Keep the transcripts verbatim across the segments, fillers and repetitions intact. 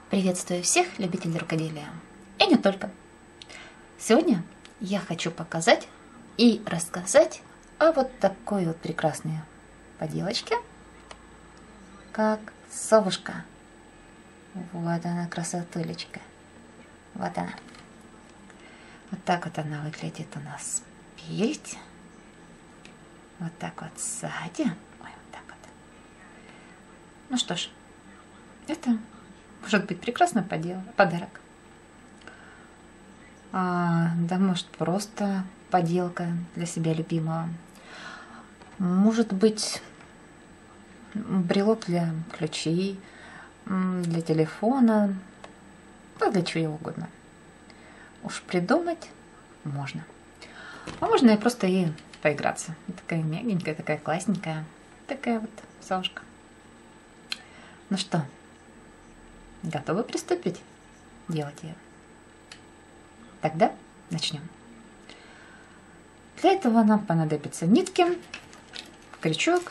Приветствую всех любителей рукоделия. И не только. Сегодня я хочу показать и рассказать о вот такой вот прекрасной поделочке, как совушка. Вот она, красотулечка. Вот она. Вот так вот она выглядит у нас спереди. Вот так вот сзади. Ой, вот так вот. Ну что ж, это может быть прекрасный подарок. А, да, может, просто поделка для себя любимого. Может быть, брелок для ключей, для телефона, да для чего угодно. Уж придумать можно. А можно и просто ей поиграться. Такая мягенькая, такая классненькая, такая вот совушка. Ну что, готовы приступить делать ее? Тогда начнем. Для этого нам понадобятся нитки, крючок,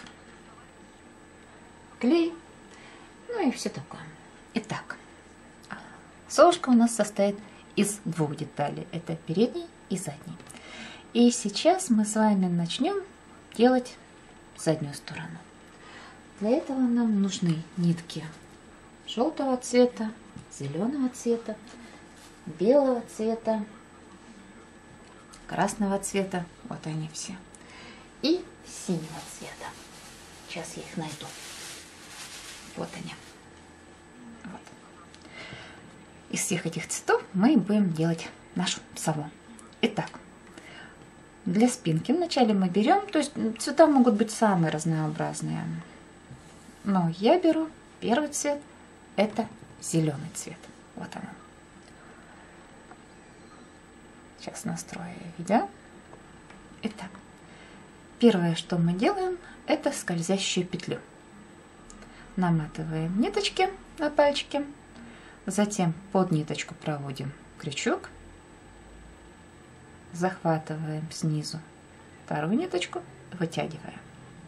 клей, ну и все такое. Итак, совушка у нас состоит из двух деталей. Это передний и задний. И сейчас мы с вами начнем делать заднюю сторону. Для этого нам нужны нитки желтого цвета, зеленого цвета, белого цвета, красного цвета, вот они все, и синего цвета. Сейчас я их найду. Вот они. Вот. Из всех этих цветов мы будем делать нашу сову. Итак, для спинки вначале мы берем, то есть цвета могут быть самые разнообразные, но я беру первый цвет, это зеленый цвет. Вот он. Сейчас настрою видео. Итак, первое, что мы делаем, это скользящую петлю. Наматываем ниточки на пальчики, затем под ниточку проводим крючок, захватываем снизу вторую ниточку, вытягиваем.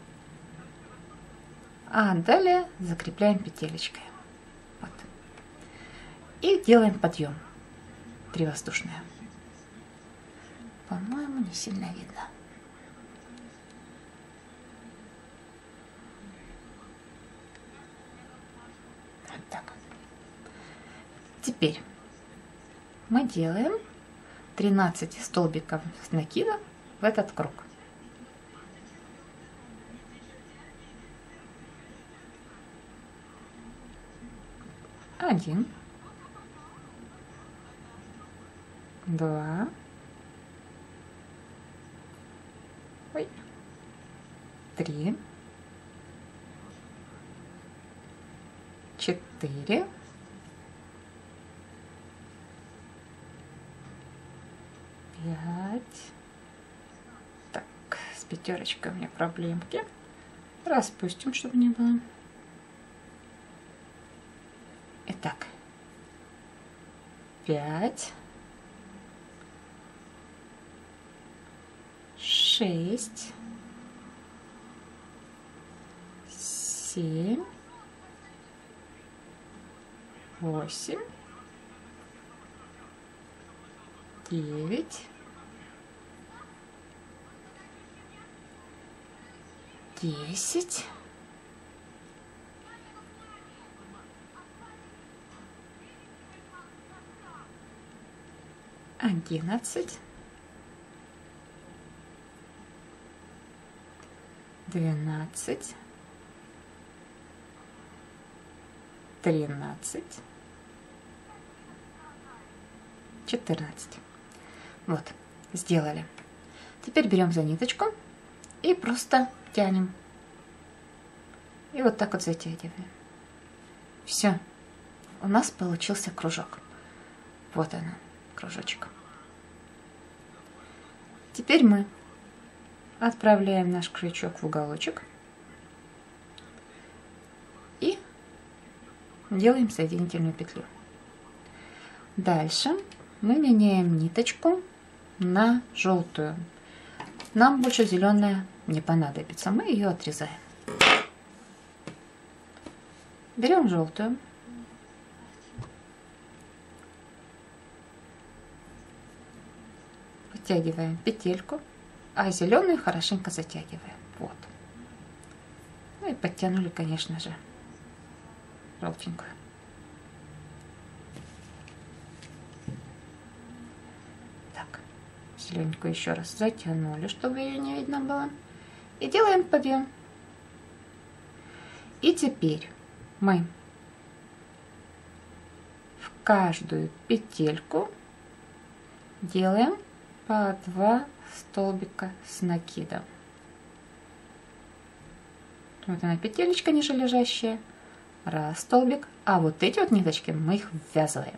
А далее закрепляем петелечкой. Вот. И делаем подъем. Три воздушные. По-моему, не сильно видно. Вот так. Теперь мы делаем тринадцать столбиков с накида в этот круг. Один, два, ой, три, четыре, пять. Так, с пятерочкой у меня проблемки. Распустим, чтобы не было. Итак, пять, шесть, семь, восемь, девять, десять, одиннадцать, двенадцать, тринадцать, четырнадцать. Вот, сделали. Теперь берем за ниточку и просто тянем. И вот так вот затягиваем. Все. У нас получился кружок. Вот он, кружочек. Теперь мы отправляем наш крючок в уголочек и делаем соединительную петлю. Дальше мы меняем ниточку на желтую. Нам больше зеленая не понадобится, мы ее отрезаем. Берем желтую, оттягиваем петельку, а зеленую хорошенько затягиваем. Вот. Ну и подтянули, конечно же, желтенькую. Так, зелененькую еще раз затянули, чтобы ее не видно было. И делаем подъем. И теперь мы в каждую петельку делаем по два столбика с накидом. Вот она петелечка ниже лежащая, раз столбик, а вот эти вот ниточки мы их ввязываем.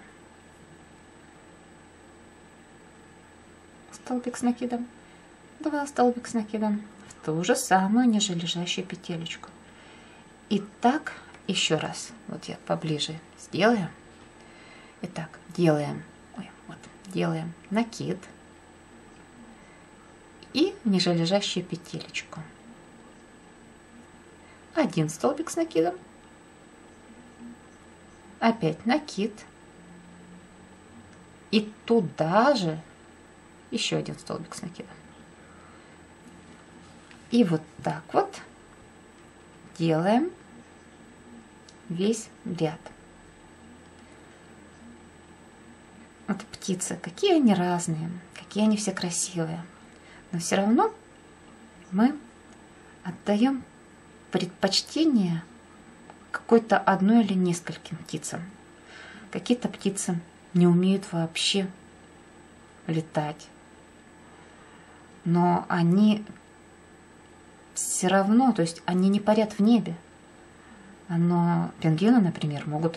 Столбик с накидом, два столбика с накидом в ту же самую ниже лежащую петелечку. И так еще раз, вот я поближе сделаю. Итак, делаем, ой, вот, делаем накид и ниже лежащую петелечку. Один столбик с накидом, опять накид и туда же еще один столбик с накидом. И вот так вот делаем весь ряд. Вот птицы, какие они разные, какие они все красивые, но все равно мы отдаем предпочтение какой-то одной или нескольким птицам. Какие-то птицы не умеют вообще летать, но они все равно, то есть они не парят в небе. Но пингвины, например, могут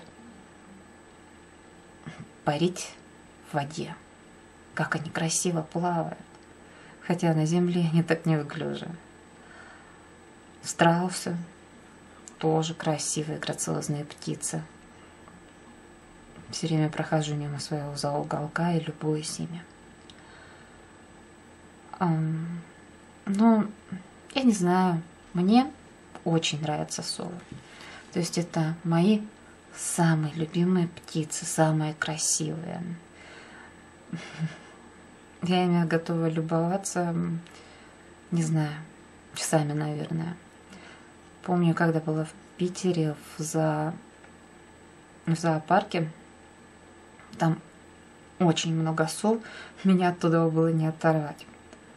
парить в воде. Как они красиво плавают. Хотя на земле они так не выглядят. Страусы тоже красивые, грациозные птицы. Все время прохожу мимо своего зоуголка и любуюсь ими. Но я не знаю, мне очень нравятся совы. То есть это мои самые любимые птицы, самые красивые. Я ими готова любоваться, не знаю, часами, наверное. Помню, когда была в Питере в, зо... в зоопарке, там очень много сов, меня оттуда было не оторвать.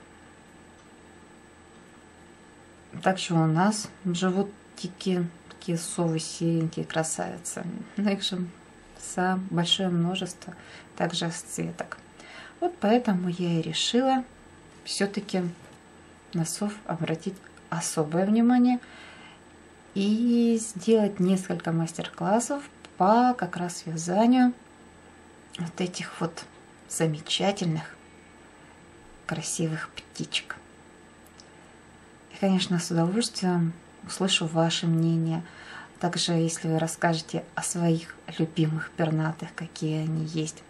Так что у нас живут такие, такие совы серенькие, красавицы. Но их же сам большое множество, также расцветок. Вот поэтому я и решила все-таки на сов обратить особое внимание и сделать несколько мастер-классов по как раз вязанию вот этих вот замечательных, красивых птичек. И, конечно, с удовольствием услышу ваше мнение. Также, если вы расскажете о своих любимых пернатых, какие они есть.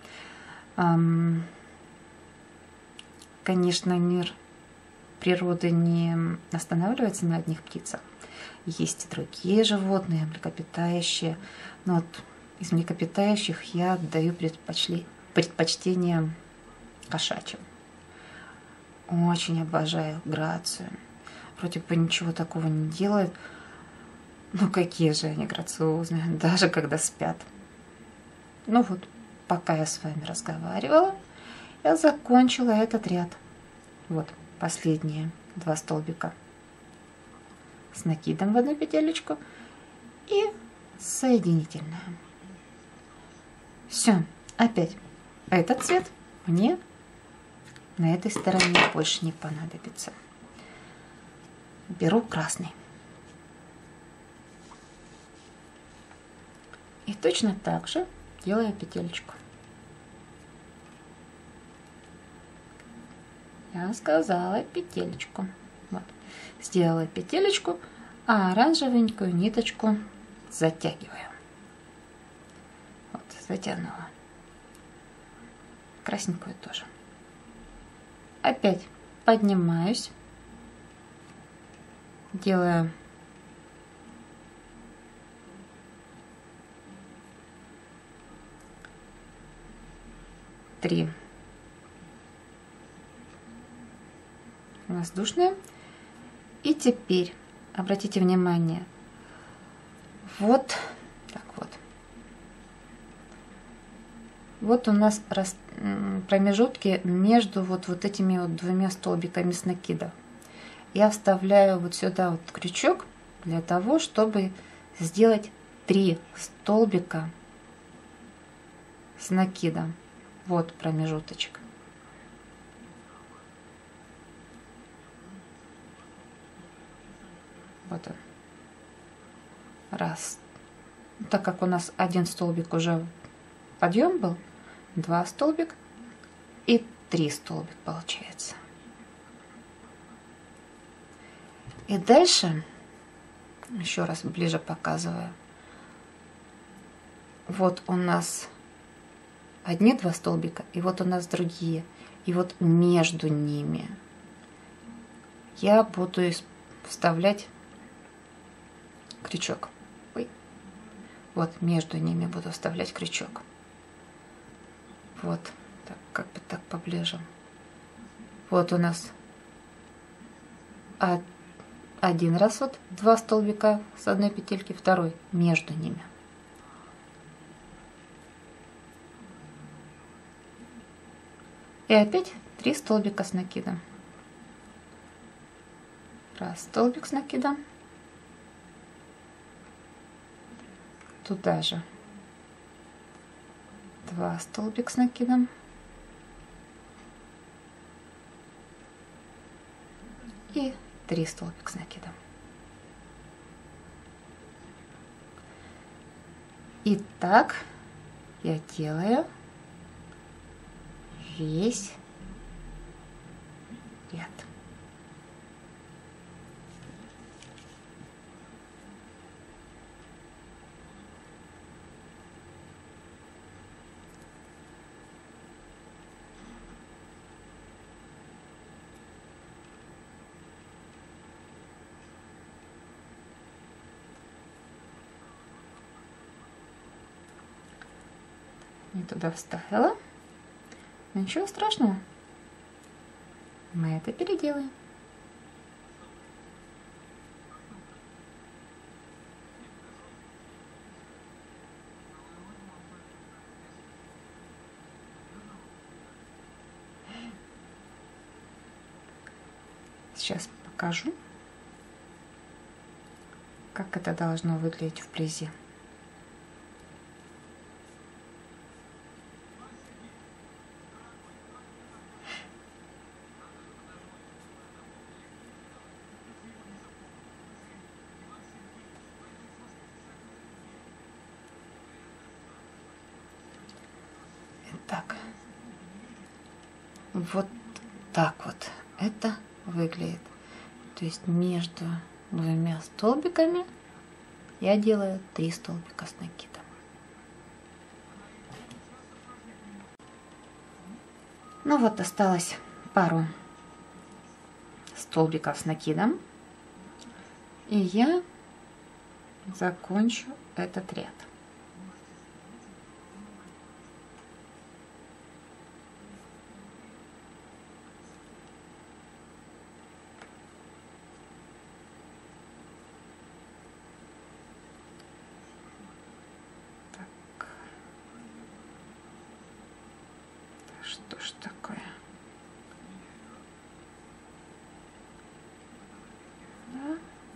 Конечно, мир природы не останавливается на одних птицах. Есть и другие животные, млекопитающие. Но вот из млекопитающих я отдаю предпочли... предпочтение кошачьим. Очень обожаю грацию. Вроде бы ничего такого не делают. Ну какие же они грациозные, даже когда спят. Ну вот, пока я с вами разговаривала, я закончила этот ряд. Вот последние два столбика с накидом в одну петелечку и соединительная. Все, опять этот цвет мне на этой стороне больше не понадобится. Беру красный. И точно так же делаю петелечку. Я сказала петелечку. Вот. Сделала петелечку, а оранжевенькую ниточку затягиваю. Вот, затянула. Красненькую тоже. Опять поднимаюсь. Делаю три воздушные. И теперь обратите внимание, вот так вот. Вот у нас промежутки между вот, вот этими вот двумя столбиками с накидом. Я вставляю вот сюда вот крючок для того, чтобы сделать три столбика с накидом. Вот промежуточек. Вот он. Раз. Так как у нас один столбик уже подъем был, два столбик и три столбик получается. И дальше, еще раз ближе показываю, вот у нас одни два столбика, и вот у нас другие. И вот между ними я буду вставлять крючок. Ой. Вот между ними буду вставлять крючок. Вот, так, как бы так поближе. Вот у нас один раз вот два столбика с одной петельки, второй между ними. И опять три столбика с накидом. Раз столбик с накидом. Туда же два столбика с накидом. И три столбика с накидом. И так я делаю весь ряд. Не туда вставила. Ничего страшного. Мы это переделаем. Сейчас покажу, как это должно выглядеть вблизи. Так, вот так вот это выглядит. То есть между двумя столбиками я делаю три столбика с накидом. Ну вот, осталось пару столбиков с накидом, и я закончу этот ряд. Что ж такое? Да.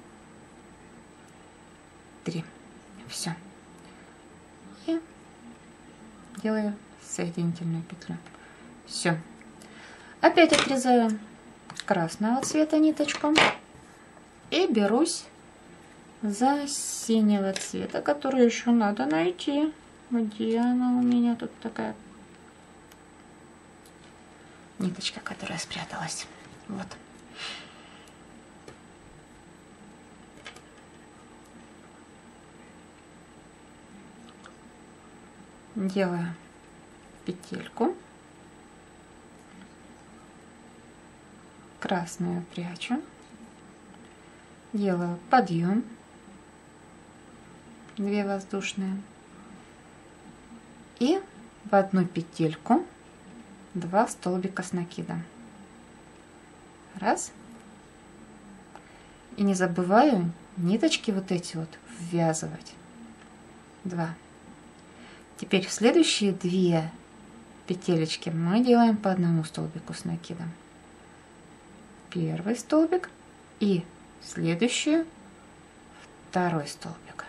Три. Все. И делаю соединительную петлю. Все. Опять отрезаю красного цвета ниточку и берусь за синего цвета, которую еще надо найти. Где она у меня тут такая? Ниточка, которая спряталась. Вот. Делаю петельку, красную прячу, делаю подъем, две воздушные, и в одну петельку два столбика с накидом. Раз. И не забываю ниточки вот эти вот ввязывать. Два. Теперь в следующие две петелечки мы делаем по одному столбику с накидом. Первый столбик и следующую второй столбик.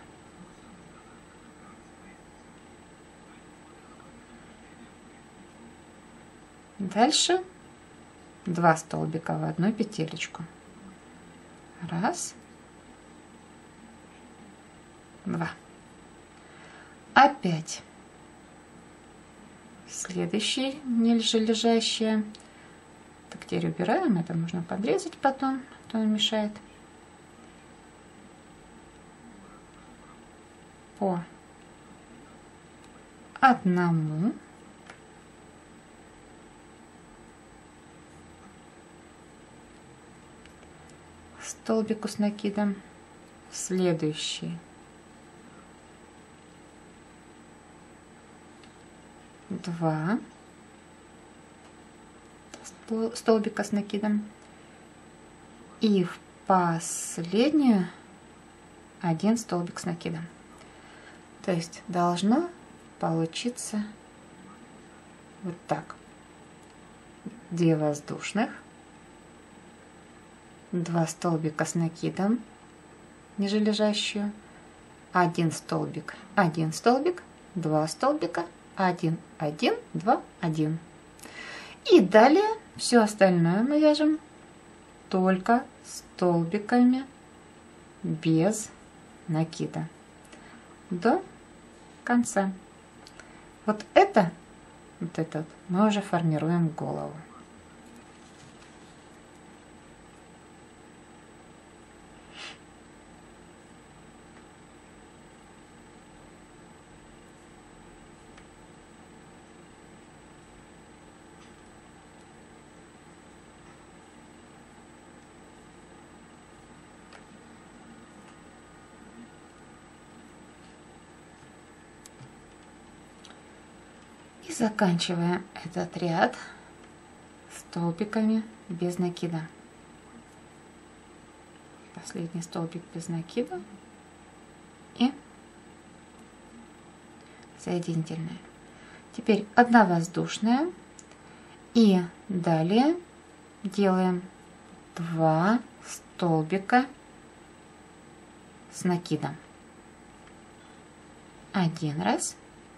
Дальше два столбика в одну петелечку. Раз, два. Опять следующий ниже лежащее. Так, теперь убираем, это можно подрезать потом, а то он мешает. По одному. Столбику с накидом. Следующий. Два столбика с накидом. И в последнюю один столбик с накидом. То есть должно получиться вот так. Две воздушных. Два столбика с накидом, ниже лежащую, один столбик, один столбик, два столбика, один, один, два, один. И далее все остальное мы вяжем только столбиками без накида до конца. Вот это, вот этот мы уже формируем голову. И заканчиваем этот ряд столбиками без накида. Последний столбик без накида и соединительная. Теперь одна воздушная и далее делаем два столбика с накидом. Один раз.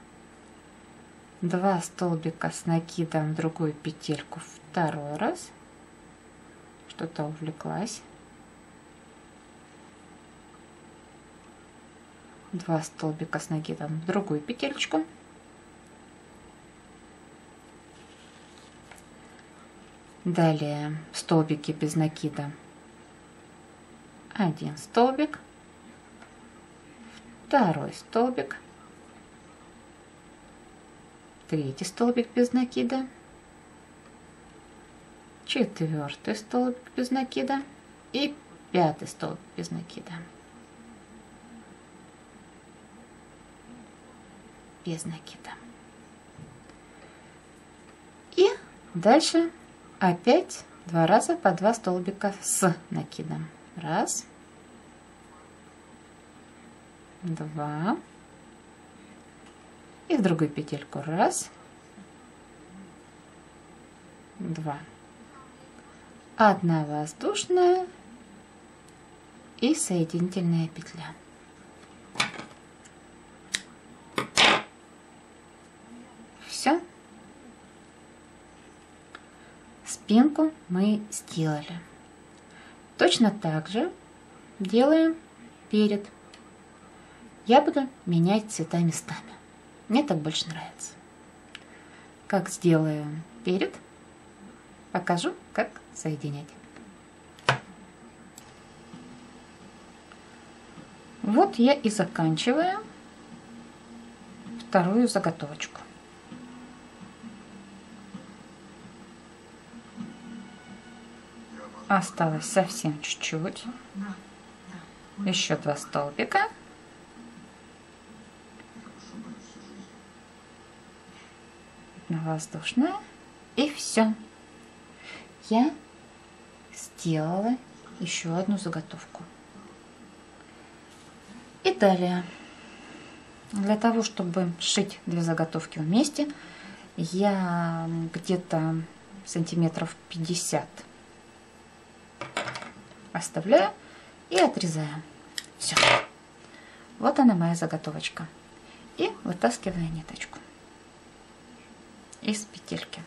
Два столбика с накидом в другую петельку второй раз. Что-то увлеклась. Два столбика с накидом в другую петелечку. Далее столбики без накида. Один столбик. Второй столбик. Третий столбик без накида, четвертый столбик без накида и пятый столбик без накида. Без накида. И дальше опять два раза по два столбика с накидом. Раз, два. И в другую петельку раз, два. Одна воздушная и соединительная петля. Все. Спинку мы сделали. Точно так же делаем перед. Я буду менять цвета местами. Мне так больше нравится. Как сделаю перед, покажу, как соединять. Вот я и заканчиваю вторую заготовочку. Осталось совсем чуть-чуть. Еще два столбика. Воздушная, и все. Я сделала еще одну заготовку. И далее, для того, чтобы сшить две заготовки вместе, я где-то сантиметров пятьдесят оставляю и отрезаю. Все. Вот она моя заготовочка. И вытаскиваю ниточку из петельки.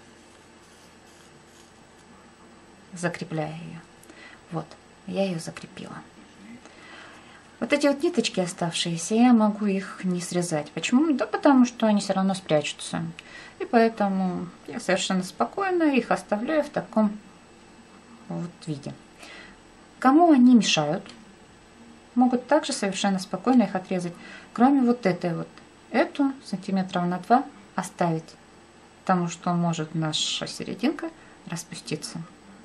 Закрепляю ее. Вот, я ее закрепила. Вот эти вот ниточки оставшиеся, я могу их не срезать. Почему? Да потому что они все равно спрячутся. И поэтому я совершенно спокойно их оставляю в таком вот виде. Кому они мешают, могут также совершенно спокойно их отрезать. Кроме вот этой вот. Эту сантиметров на два оставить. Потому что может наша серединка распуститься.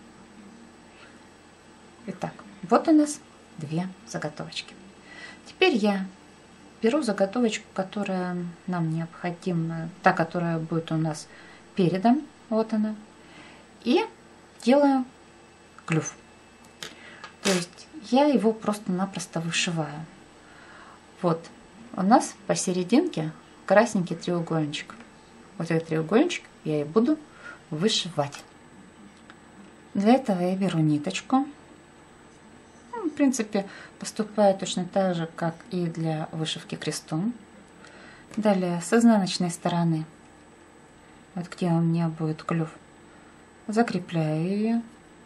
Итак, вот у нас две заготовочки. Теперь я беру заготовочку, которая нам необходима, та, которая будет у нас передом, вот она, и делаю клюв. То есть я его просто-напросто вышиваю. Вот у нас посерединке красненький треугольничек. Вот этот треугольничек я и буду вышивать. Для этого я беру ниточку. В принципе, поступаю точно так же, как и для вышивки крестом. Далее с изнаночной стороны, вот где у меня будет клюв, закрепляю ее.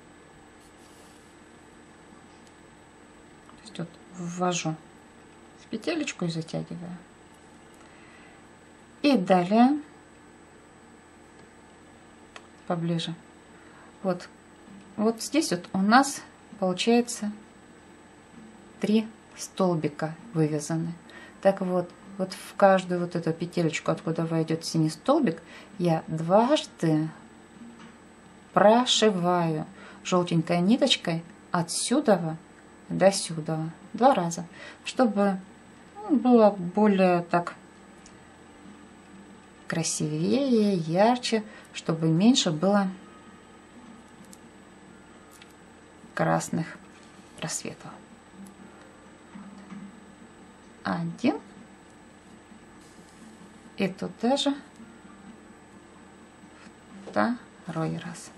То есть вот ввожу в петелечку и затягиваю. И далее поближе. Вот, вот здесь вот у нас получается три столбика вывязаны. Так вот, вот в каждую вот эту петелечку, откуда войдет синий столбик, я дважды прошиваю желтенькой ниточкой отсюда до сюда. Два раза. Чтобы было более так красивее, ярче, чтобы меньше было красных просветов. Один. И туда же второй раз.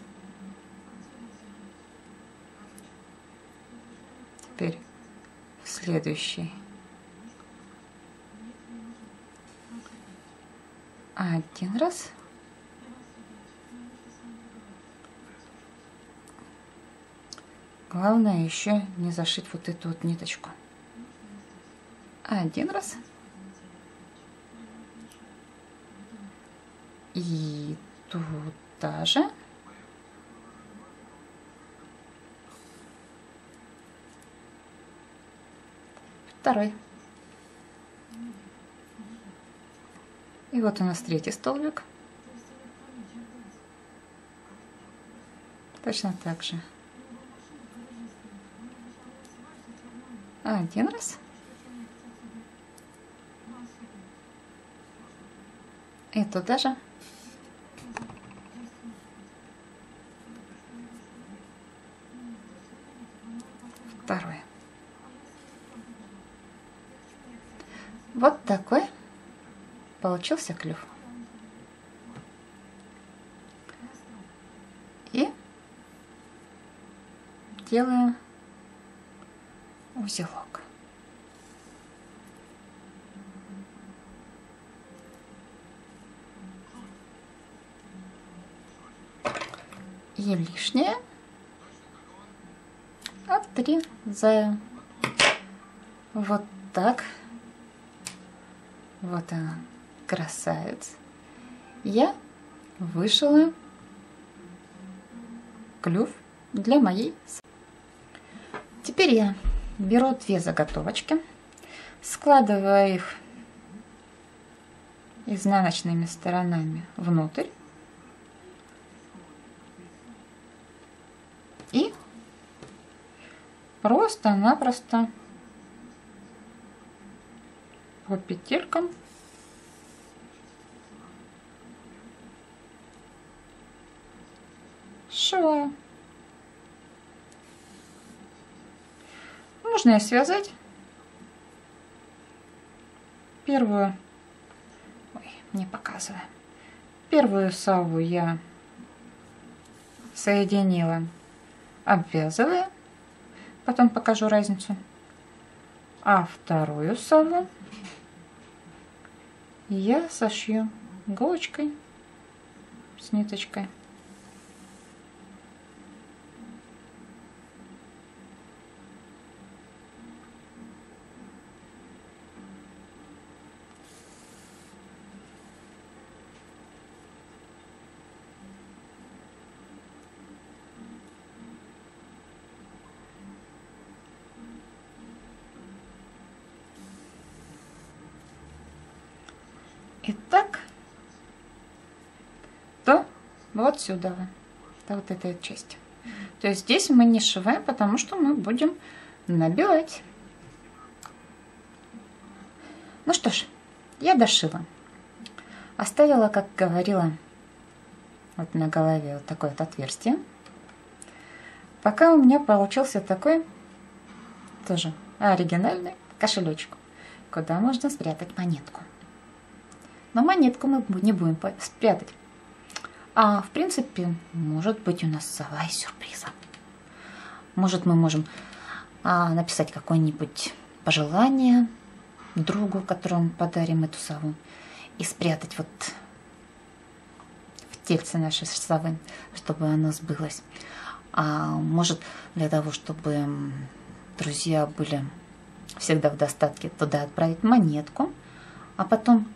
Теперь в следующий. Один раз. Главное еще не зашить вот эту вот ниточку. Один раз. И туда же. Второй. И вот у нас третий столбик. Точно так же. Один раз. И туда же. Второй. Вот такой получился клюв. И делаю узелок. И лишнее отрезаю. Вот так. Вот она, красавец. Я вышила клюв для моей. Теперь я беру две заготовочки, складываю их изнаночными сторонами внутрь и просто-напросто по петелькам сшиваю. Можно и связать. Первую, ой, не показываю. Первую сову я соединила, обвязывая. Потом покажу разницу. А вторую сову я сошью иголочкой с ниточкой. Итак, то вот сюда, до вот этой части. То есть здесь мы не сшиваем, потому что мы будем набивать. Ну что ж, я дошила. Оставила, как говорила, вот на голове вот такое вот отверстие. Пока у меня получился такой, тоже оригинальный кошелечек, куда можно спрятать монетку. Но монетку мы не будем спрятать. А в принципе, может быть, у нас сова из сюрприза. Может, мы можем а, написать какое-нибудь пожелание другу, которому подарим эту сову, и спрятать вот в тельце нашей совы, чтобы оно сбылось. А может, для того, чтобы друзья были всегда в достатке, туда отправить монетку, а потом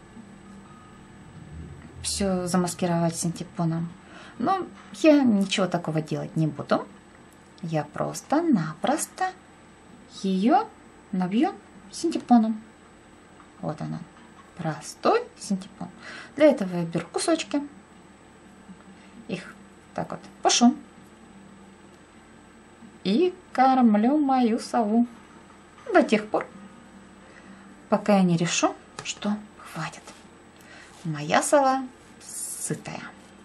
все замаскировать синтепоном. Но я ничего такого делать не буду. Я просто-напросто ее набью синтепоном. Вот она, простой синтепон. Для этого я беру кусочки, их так вот пушу и кормлю мою сову до тех пор, пока я не решу, что хватит. Моя сова сытая.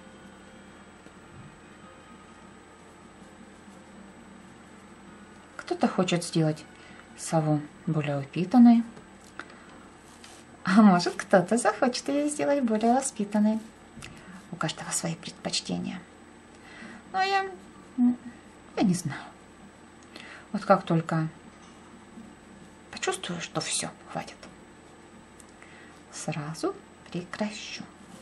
Кто-то хочет сделать сову более упитанной, а может, кто-то захочет ее сделать более воспитанной. У каждого свои предпочтения. Но я, я не знаю. Вот как только почувствую, что все, хватит, сразу прекращу.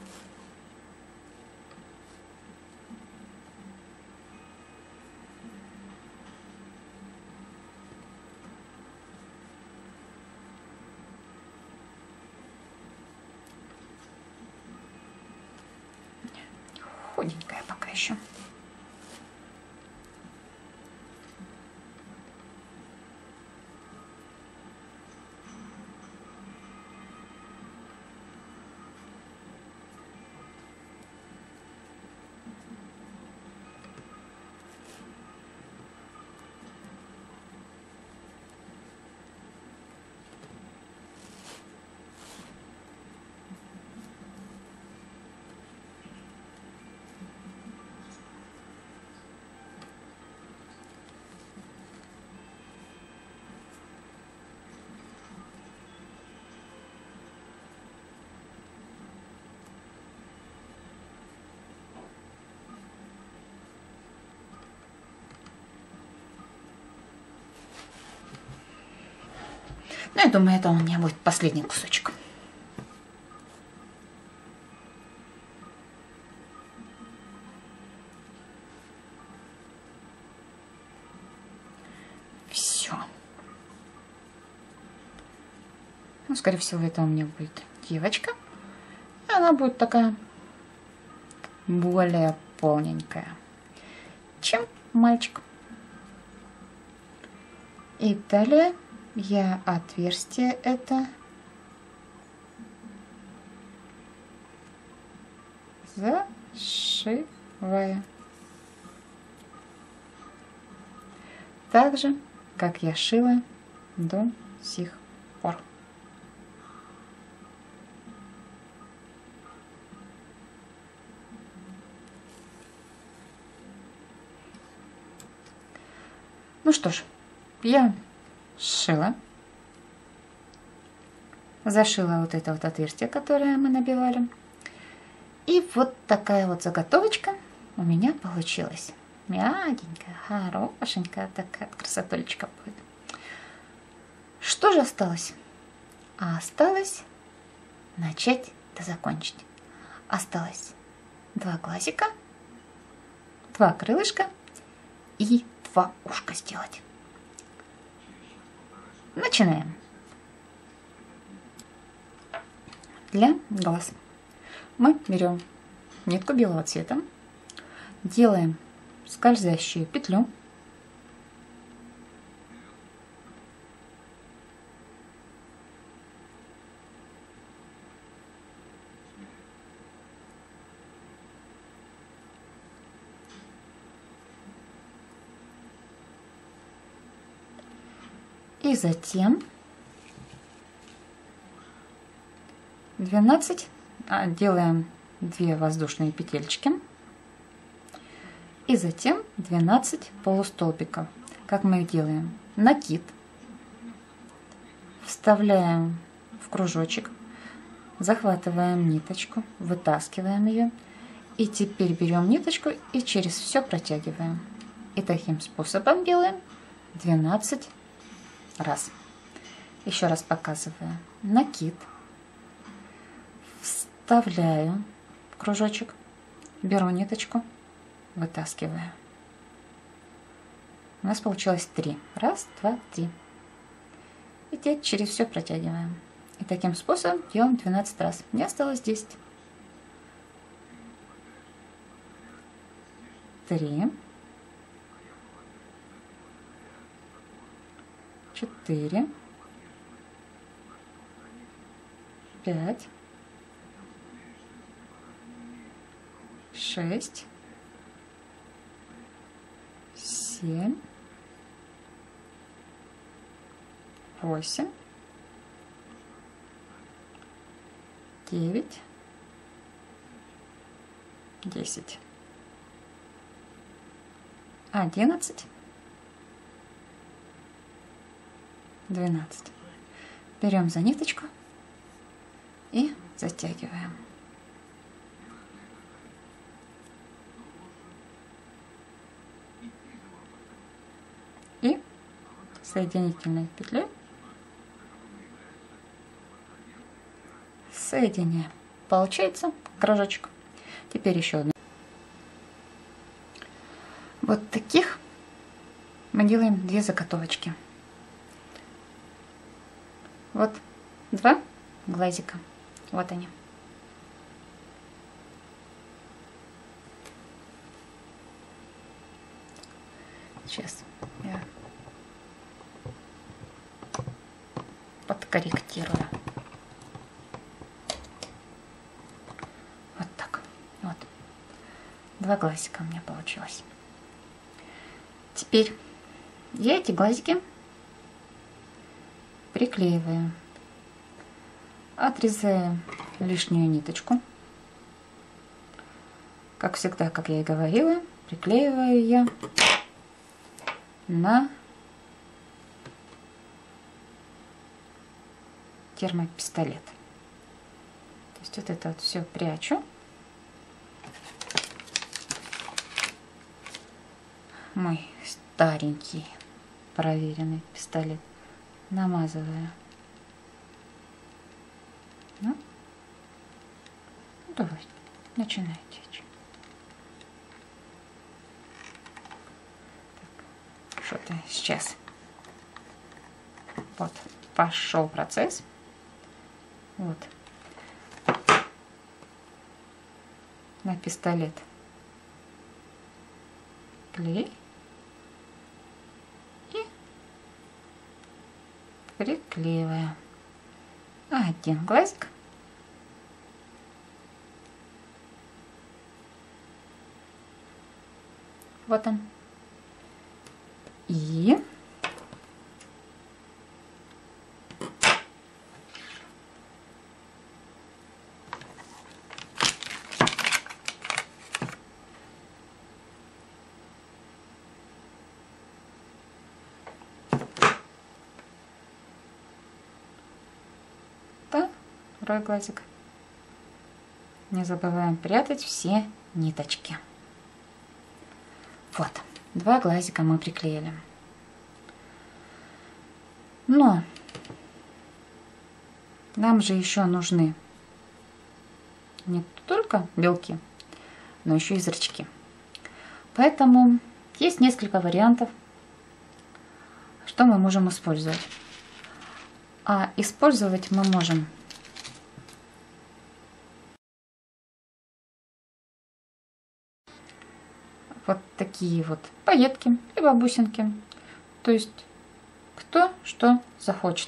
Худенькая пока еще. Ну, я думаю, это у меня будет последний кусочек. Все. Ну, скорее всего, это у меня будет девочка. И она будет такая более полненькая, чем мальчик. И далее я отверстие это зашиваю. Так же, как я шила до сих пор. Ну что ж, я сшила, зашила вот это вот отверстие, которое мы набивали. И вот такая вот заготовочка у меня получилась. Мягенькая, хорошенькая такая красотулечка будет. Что же осталось? А осталось начать да закончить. Осталось два глазика, два крылышка и два ушка сделать. Начинаем. Для глаз мы берем нитку белого цвета, делаем скользящую петлю, и затем двенадцать делаем две воздушные петельки, и затем двенадцать полустолбиков. Как мы их делаем? Накид вставляем в кружочек, захватываем ниточку, вытаскиваем ее, и теперь берем ниточку и через все протягиваем. И таким способом делаем двенадцать раз. Еще раз показываю. Накид вставляю в кружочек, беру ниточку, вытаскиваю. У нас получилось три. Раз, два, три. И теперь через все протягиваем. И таким способом делаем двенадцать раз. Мне осталось десять. Три. Четыре. Пять. Шесть. Семь. Восемь. Девять. Десять. Одиннадцать. Двенадцать. Берем за ниточку и затягиваем. И соединительной петлей соединяем. Получается кружочек. Теперь еще одну. Вот таких мы делаем две заготовочки. Вот два глазика. Вот они. Сейчас я подкорректирую. Вот так. Вот. Два глазика у меня получилось. Теперь я эти глазики приклеиваю. Отрезаю лишнюю ниточку. Как всегда, как я и говорила, приклеиваю я на термопистолет. То есть вот это вот все прячу. Мой старенький проверенный пистолет. Намазываю. Ну, давай, начинайте. Что-то сейчас. Вот, пошел процесс. Вот. На пистолет клей. И приклеиваю один глазик. Вот он. И второй глазик. Не забываем прятать все ниточки. Вот, два глазика мы приклеили. Но нам же еще нужны не только белки, но еще и зрачки. Поэтому есть несколько вариантов, что мы можем использовать. А использовать мы можем вот такие вот пайетки либо бусинки. То есть кто что захочет.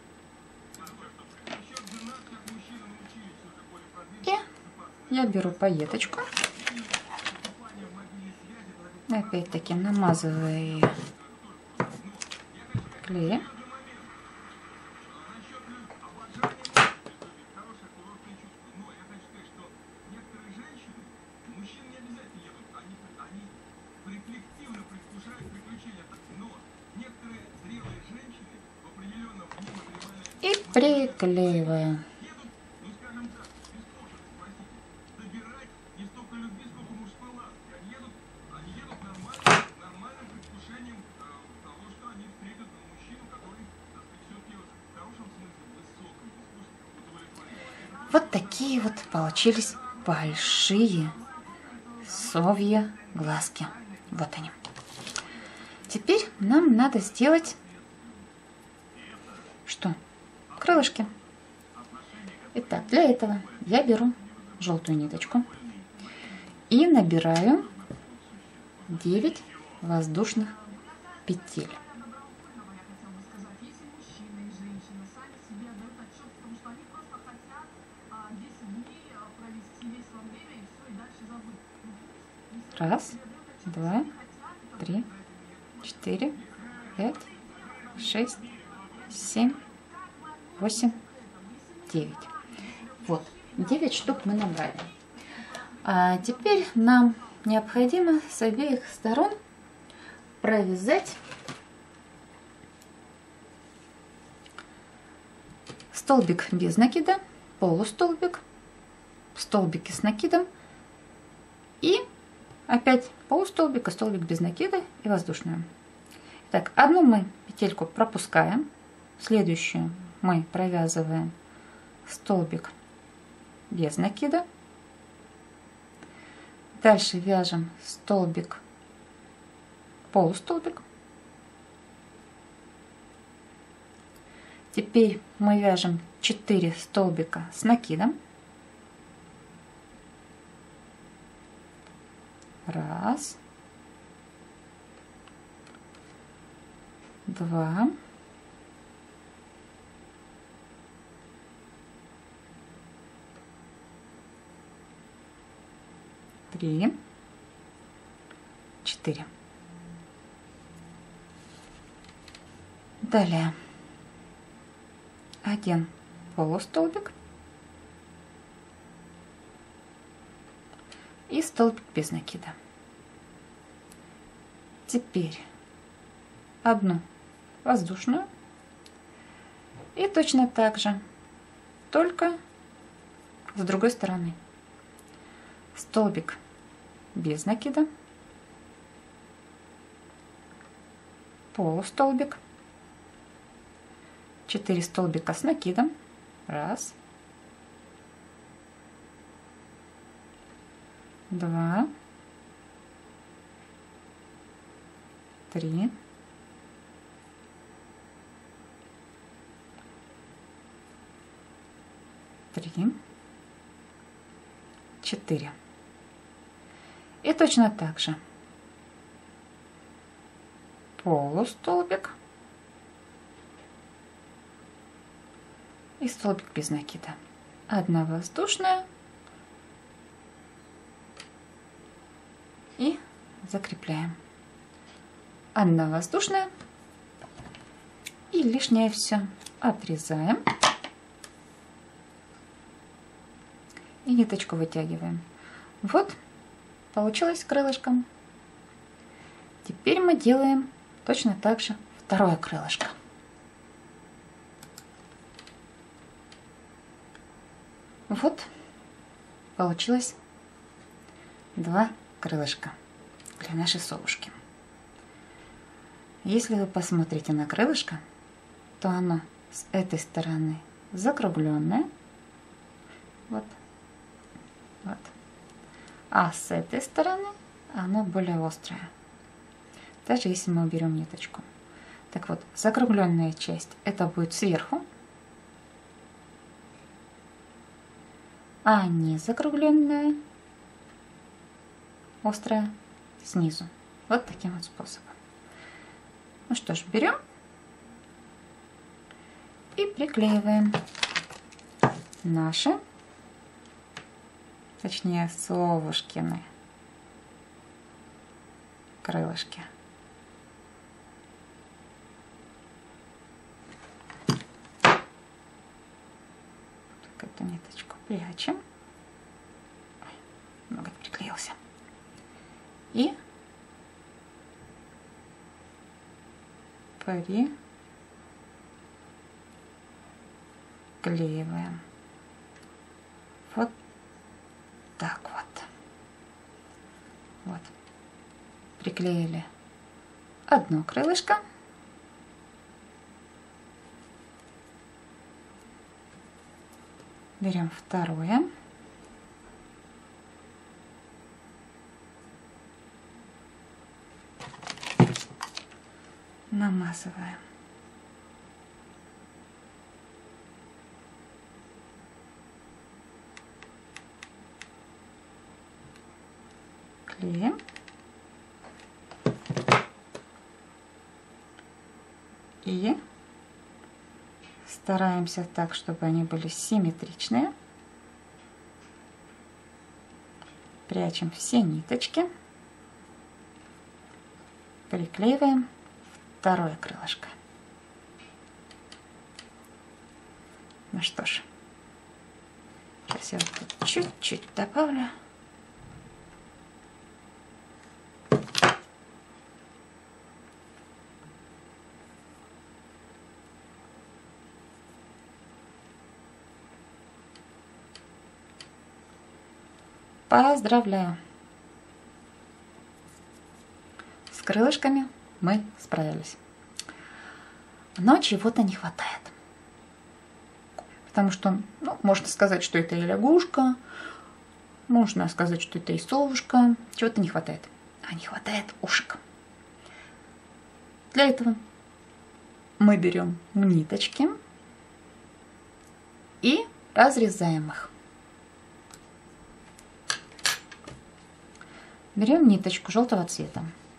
И я беру пайеточку. Опять-таки намазываю ее клеем. И приклеиваю. Вот такие вот получились большие совьи глазки. Вот они. Теперь нам надо сделать что? Крылышки. Итак, для этого я беру желтую ниточку и набираю девять воздушных петель. Раз, два, три, четыре, пять, шесть, семь, восемь, девять. Вот, девять штук мы набрали. А теперь нам необходимо с обеих сторон провязать столбик без накида, полустолбик, столбики с накидом и опять полустолбик и столбик без накида и воздушную. Так, одну мы петельку пропускаем, следующую мы провязываем столбик без накида, дальше вяжем столбик, полустолбик. Теперь мы вяжем четыре столбика с накидом. Раз, два, три, четыре. Далее один полустолбик и столбик без накида. Теперь одну воздушную и точно так же, только с другой стороны. Столбик без накида, полустолбик, четыре столбика с накидом, раз, два, три, три, четыре. И точно так же полустолбик и столбик без накида. Одна воздушная и закрепляем. Одна воздушная и лишнее все отрезаем и ниточку вытягиваем. Вот получилось крылышко. Теперь мы делаем точно так же второе крылышко. Вот получилось два крылышка для нашей совушки. Если вы посмотрите на крылышко, то оно с этой стороны закругленное, вот, вот, а с этой стороны оно более острое, даже если мы уберем ниточку. Так вот, закругленная часть это будет сверху, а не закругленная, острая снизу. Вот таким вот способом. Ну что ж, берем и приклеиваем наши, точнее совушкины крылышки. Так, эту ниточку прячем. Ой, много приклеился. И приклеиваем. Вот так вот. Вот. Приклеили одно крылышко. Берем второе. Намазываем. Клеим. И стараемся так, чтобы они были симметричные. Прячем все ниточки. Приклеиваем второе крылышко. Ну что ж, сейчас я вот тут чуть-чуть добавлю. Поздравляю! С крылышками мы справились. Но чего-то не хватает. Потому что, ну, можно сказать, что это и лягушка, можно сказать, что это и совушка. Чего-то не хватает. А не хватает ушек. Для этого мы берем ниточки и разрезаем их. Берем ниточку желтого цвета.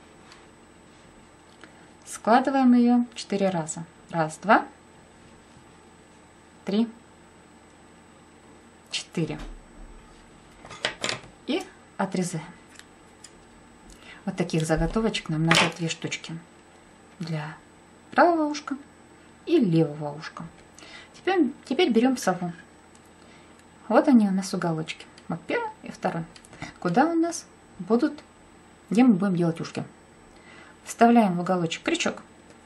Складываем ее четыре раза. Раз, два, три, четыре. И отрезаем. Вот таких заготовочек нам надо две штучки. Для правого ушка и левого ушка. Теперь, теперь берем сову. Вот они у нас уголочки. Вот первый и второй. Куда у нас будут, где мы будем делать ушки? Вставляем в уголочек крючок,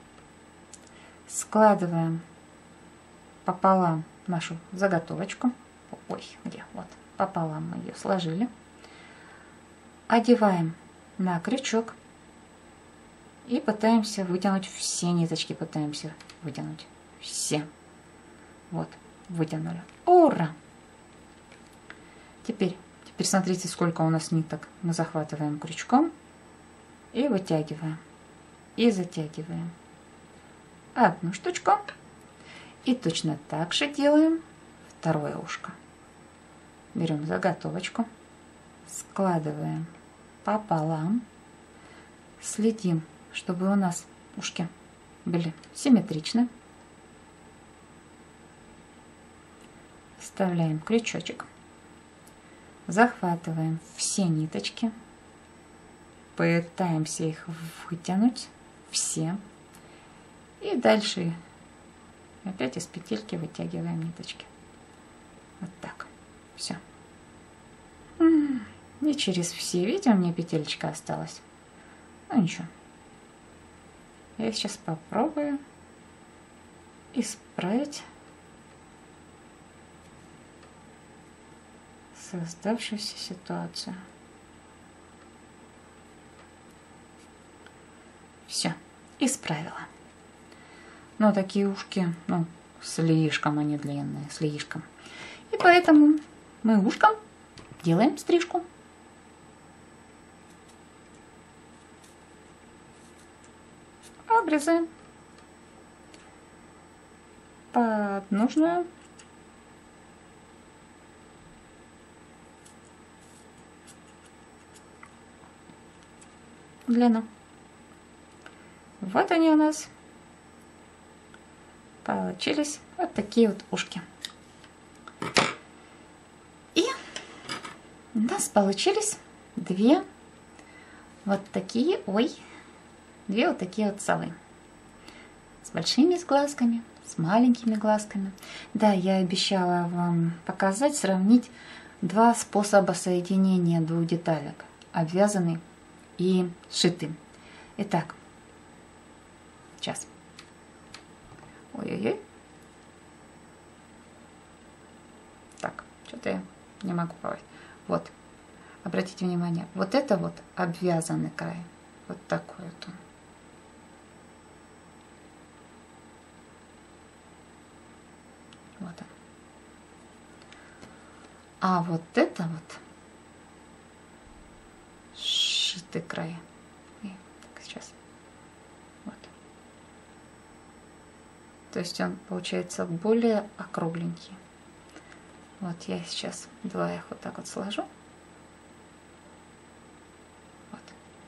складываем пополам нашу заготовочку. Ой, где? Вот, пополам мы ее сложили. Одеваем на крючок и пытаемся вытянуть все ниточки, пытаемся вытянуть все. Вот, вытянули. Ура! Теперь, теперь смотрите, сколько у нас ниток. Мы захватываем крючком и вытягиваем. И затягиваем одну штучку. И точно так же делаем второе ушко. Берем заготовочку, складываем пополам, следим, чтобы у нас ушки были симметричны. Вставляем крючочек, захватываем все ниточки, пытаемся их вытянуть все. И дальше опять из петельки вытягиваем ниточки. Вот так. Все. И через все, видите, у меня петелька осталась. Ну ничего. Я сейчас попробую исправить создавшуюся ситуацию. Все, исправила. Но такие ушки, ну, слишком они длинные, слишком. И поэтому мы ушком делаем стрижку. Обрезаем под нужную длину. Вот они у нас получились, вот такие вот ушки. И у нас получились две вот такие, ой, две вот такие вот совы. С большими глазками, с маленькими глазками. Да, я обещала вам показать, сравнить два способа соединения двух деталек. Обвязанный и сшитый. Итак, сейчас. Ой-ой-ой. Так, что-то я не могу говорить. Вот, обратите внимание, вот это вот обвязанный край. Вот такой вот он. Вот он. А вот это вот сшитый край. И, так, сейчас. Вот. То есть он получается более округленький. Вот я сейчас два их вот так вот сложу. Вот.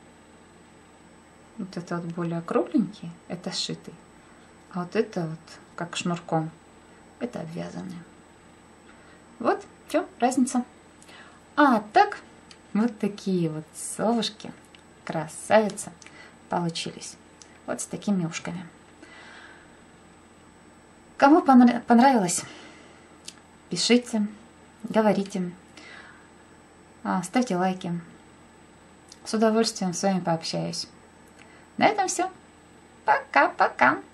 Вот это вот более округленький, это сшитый. А вот это вот как шнурком, это обвязанный. Вот в чем разница. А так, вот такие вот совушки, красавицы, получились. Вот с такими ушками. Кому понравилось, пишите, говорите, ставьте лайки. С удовольствием с вами пообщаюсь. На этом все. Пока-пока.